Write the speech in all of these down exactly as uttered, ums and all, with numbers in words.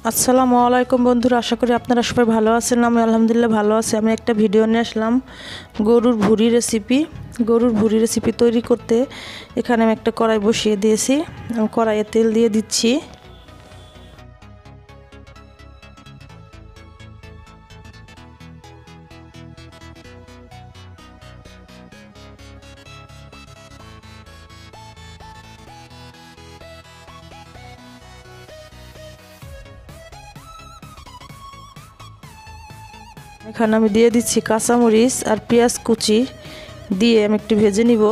আসসালামু আলাইকুম বন্ধুরা, আশা করি আপনারা সবাই ভালো আছেন। আমি আলহামদুলিল্লাহ ভালো আছি। আমি একটা ভিডিও নিয়ে আসলাম গরুর ভুঁড়ি রেসিপি। গরুর ভুঁড়ি রেসিপি তৈরি করতে এখানে আমি একটা কড়াই বসিয়ে দিয়েছি। আমি কড়াইয়ে তেল দিয়ে দিচ্ছি। এখানে আমি দিয়ে দিচ্ছি কাঁচামরিচ আর পেঁয়াজ কুচি দিয়ে আমি একটু ভেজে নিব।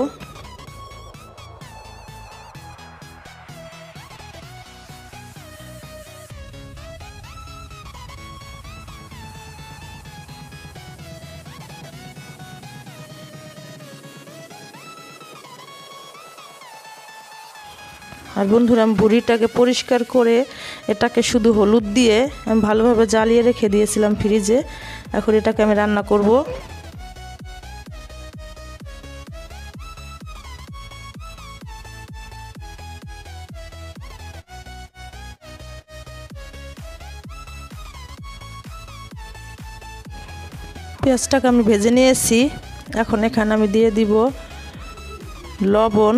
আর বন্ধুরা, আমি ভুঁড়িটাকে পরিষ্কার করে এটাকে শুধু হলুদ দিয়ে আমি ভালোভাবে জ্বালিয়ে রেখে দিয়েছিলাম ফ্রিজে। এখন এটাকে আমি রান্না করব। পেঁয়াজটাকে আমি ভেজে নিয়েছি। এখন এখানে আমি দিয়ে দিব লবণ,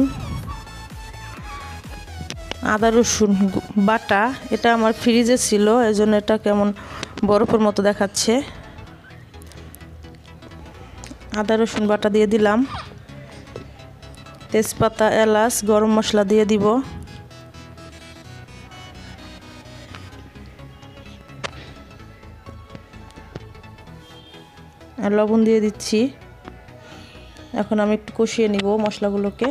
আদা রসুন বাটা। এটা আমার ফ্রিজে ছিল, এজন্য এটা কেমন বরফের মতো দেখাচ্ছে। আদা রসুন বাটা দিয়ে দিলাম। তেজপাতা, এলাচ, গরম মশলা দিয়ে দিব। আর লবণ দিয়ে দিচ্ছি। এখন আমি একটু কষিয়ে নিব মশলাগুলোকে।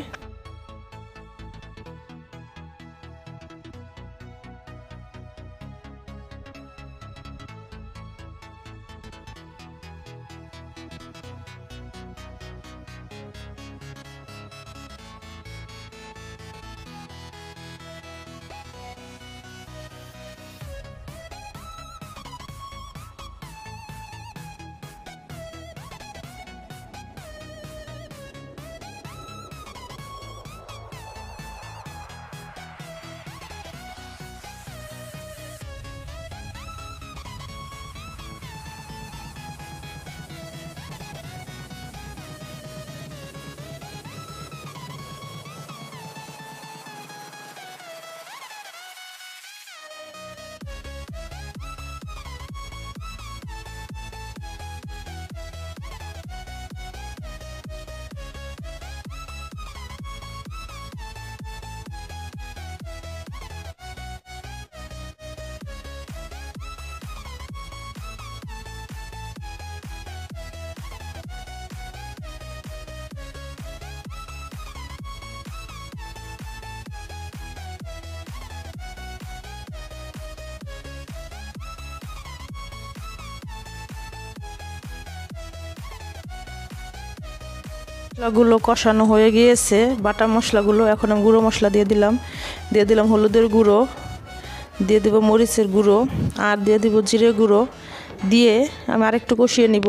মশলাগুলো কষানো হয়ে গিয়েছে, বাটা মশলাগুলো। এখন আমি গুঁড়ো মশলা দিয়ে দিলাম। দিয়ে দিলাম হলুদের গুঁড়ো, দিয়ে দেব মরিচের গুঁড়ো, আর দিয়ে দিব জিরে গুঁড়ো। দিয়ে আমি আরেকটু কষিয়ে নিব।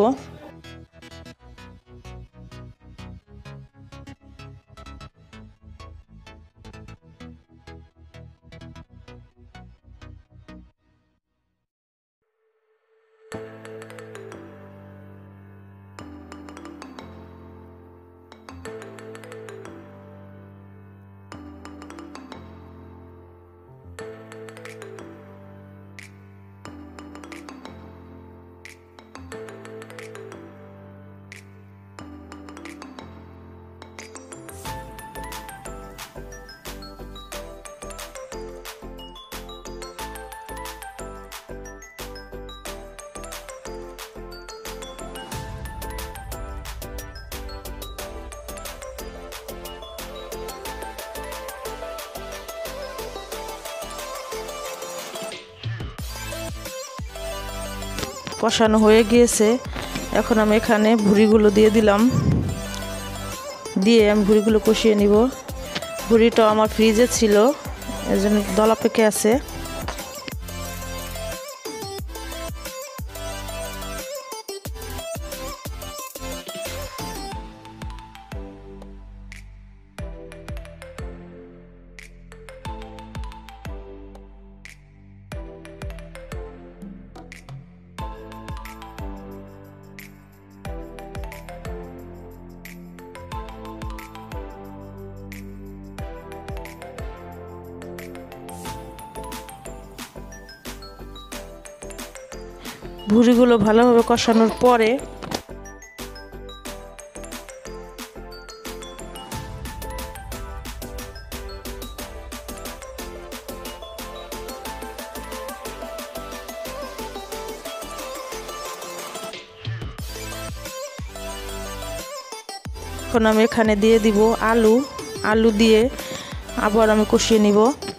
কষানো হয়ে গিয়েছে। এখন আমি এখানে ভুঁড়িগুলো দিয়ে দিলাম। দিয়ে আমি ভুঁড়িগুলো কষিয়ে নিব। ভুঁড়িটা আমার ফ্রিজে ছিল, এজন্য দলা পেকে আছে। ভুঁড়িগুলো ভালোভাবে কষানোর পরে এখন আমি এখানে দিয়ে দিব আলু আলু দিয়ে আবার আমি কষিয়ে নিব।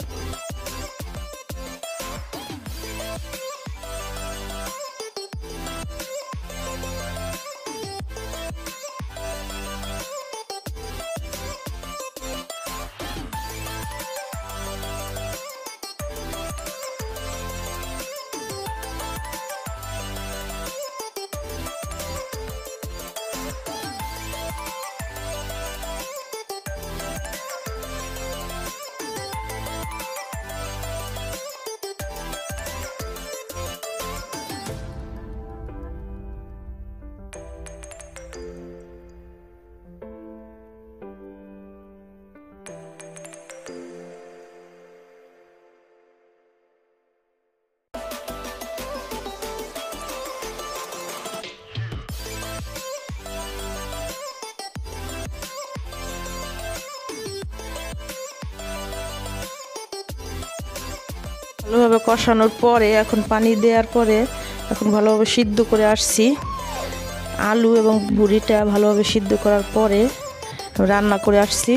ভালোভাবে কষানোর পরে এখন পানি দেওয়ার পরে এখন ভালোভাবে সিদ্ধ করে আসছি। আলু এবং ভুঁড়িটা ভালোভাবে সিদ্ধ করার পরে রান্না করে আসছি।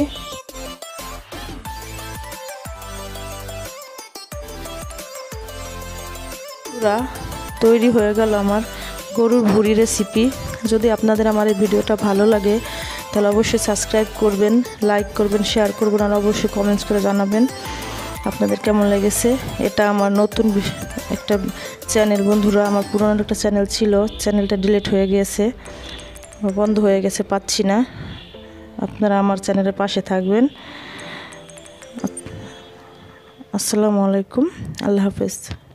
পুরা তৈরি হয়ে গেল আমার গরুর ভুঁড়ি রেসিপি। যদি আপনাদের আমার এই ভিডিওটা ভালো লাগে তাহলে অবশ্যই সাবস্ক্রাইব করবেন, লাইক করবেন, শেয়ার করবেন আর অবশ্যই কমেন্টস করে জানাবেন আপনাদের কেমন লেগেছে। এটা আমার নতুন একটা চ্যানেল বন্ধুরা, আমার পুরনো একটা চ্যানেল ছিল, চ্যানেলটা ডিলিট হয়ে গিয়েছে, বন্ধ হয়ে গেছে, পাচ্ছি না। আপনারা আমার চ্যানেলের পাশে থাকবেন। আসসালামু আলাইকুম, আল্লাহ হাফেজ।